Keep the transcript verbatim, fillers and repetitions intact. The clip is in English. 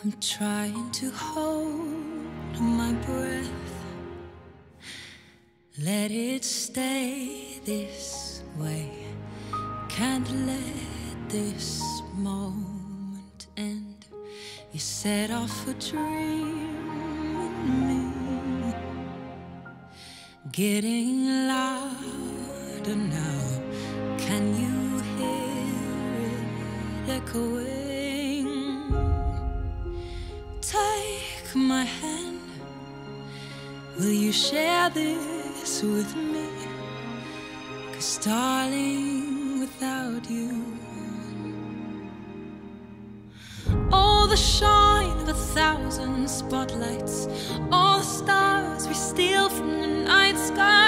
I'm trying to hold my breath. Let it stay this way. Can't let this moment end. You set off a dream in me, getting louder now. Can you hear it echoing? Take my hand. Will you share this with me? 'Cause darling, without you, all the shine of a thousand spotlights, all the stars we steal from the night sky,